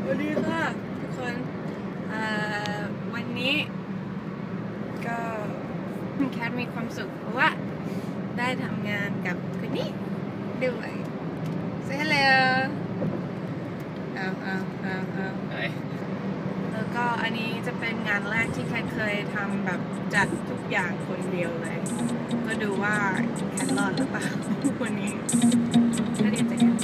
วัสดีค่ะทุกคนวันนี้ก็แคทมีความสุขเพราะว่าได้ทำงานกับคนนี้ด้วย Say hello แล้วก็อันนี้จะเป็นงานแรกที่แคทเคยทำแบบจัดทุกอย่างคนเดียวเลยก็ดูว่าแคทรอดหรือเปล่าวันนี้ก็ดีใจกัน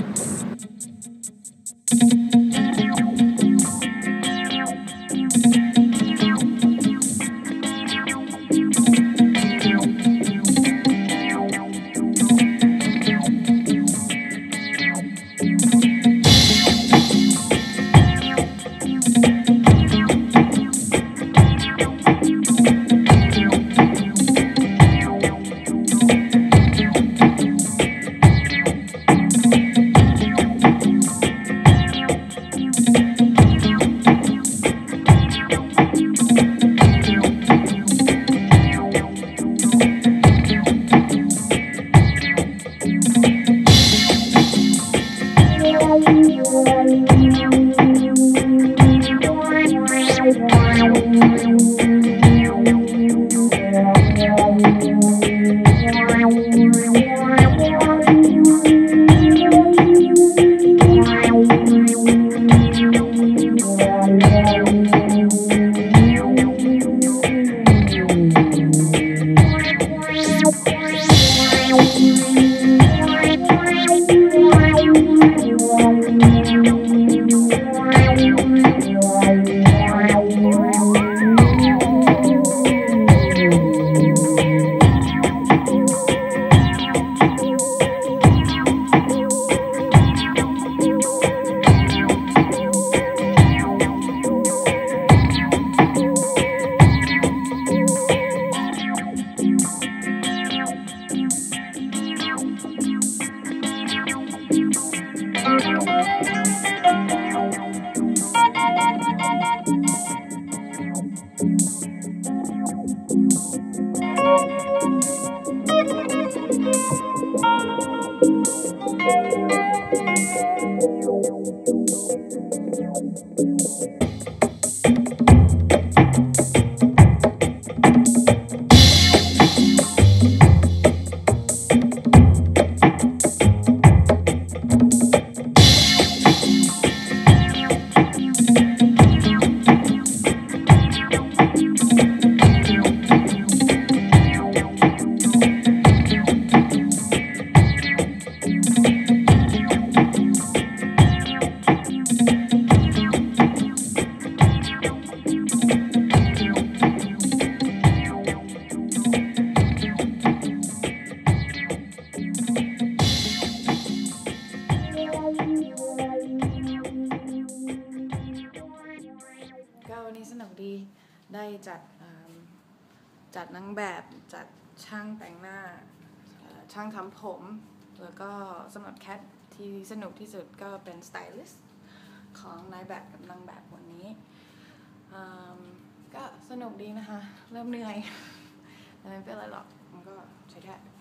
วันนี้สนุกดีได้จัดนางแบบจัดช่างแต่งหน้าช่างทำผมแล้วก็สำหรับแคทที่สนุกที่สุดก็เป็นสไตลิสต์ของนายแบบกับนางแบบวันนี้ก็สนุกดีนะคะเริ่มเหนื่อยแต่ไม่เป็นไรหรอกมันก็ใช้ได้